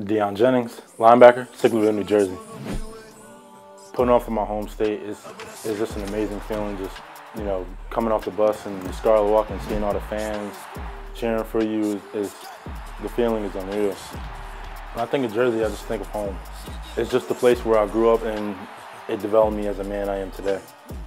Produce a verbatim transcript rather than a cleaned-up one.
Deion Jennings, linebacker, Sicklerville, New Jersey. Putting on for my home state is is just an amazing feeling. Just you know, coming off the bus and the Scarlet Walk and seeing all the fans cheering for you is, is the feeling is unreal. When I think of Jersey, I just think of home. It's just the place where I grew up and it developed me as a man I am today.